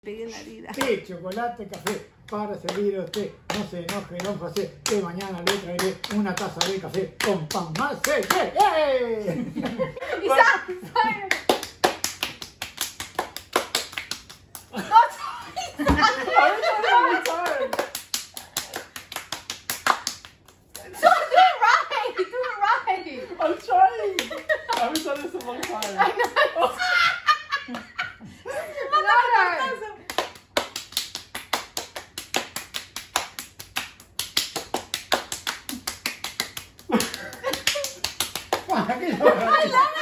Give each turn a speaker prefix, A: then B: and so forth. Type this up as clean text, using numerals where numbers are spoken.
A: pegué en la herida.
B: Té, chocolate, café, para servir a usted. No se enoje, don José, que mañana le traeré una taza de café con pan más. ¡Eh!
A: Y sabe.
C: I'm trying! I haven't done this in a long time.
A: I know.
B: ¿Para qué?